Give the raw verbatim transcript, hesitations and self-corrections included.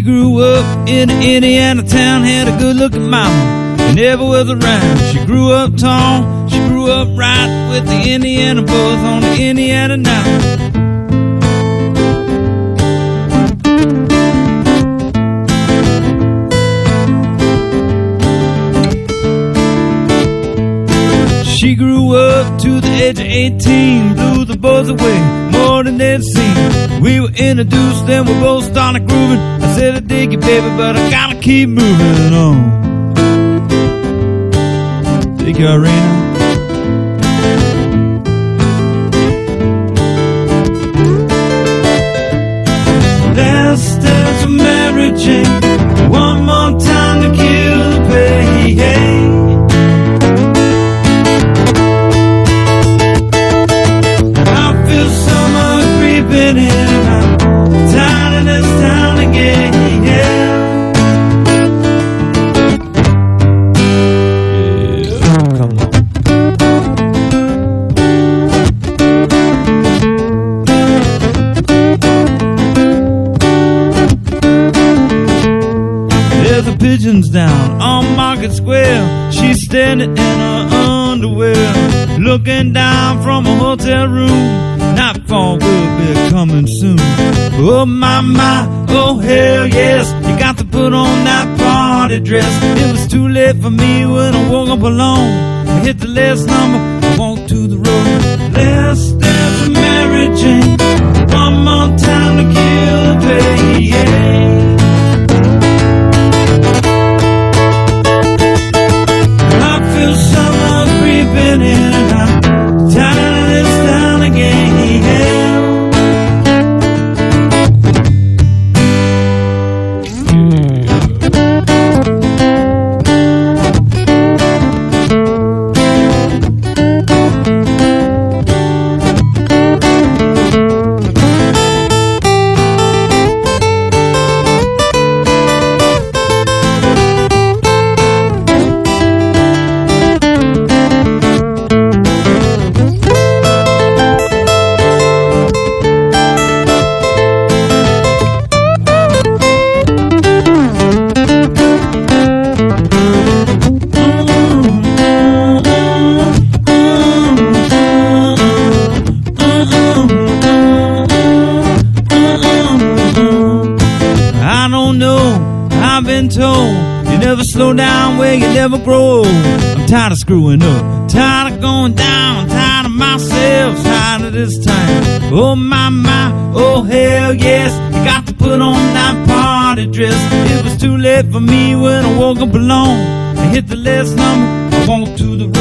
grew up in an Indiana town, had a good-looking mama, and never was around. She grew up tall, she grew up right with the Indiana boys on the Indiana night. She grew up to the age of eighteen, blew the boys away more than they'd seen. We were introduced, then we both started grooving. I said I dig you, baby, but I gotta keep moving on. Dig you, Irina. Last dance of Mary Jane, one more time to kill the pain. Been in I'm tired of this town again, yeah. Yeah, come on. There's a pigeons down on Market Square. She's standing in her underwear, looking down from a hotel room. Nightfall will be coming soon. Oh my my, oh hell yes, you got to put on that party dress. It was too late for me when I woke up alone. I hit the last number, I walked to the road. Last dance of Mary Jane, one more time to kill the pain, yeah. I feel summer creeping in and I'm tired of this town again, yeah. Slow down where you never grow. I'm tired of screwing up, tired of going down, tired of myself, tired of this time. Oh my my, oh hell yes, you got to put on that party dress. It was too late for me when I woke up alone. I hit the last number, I walked to the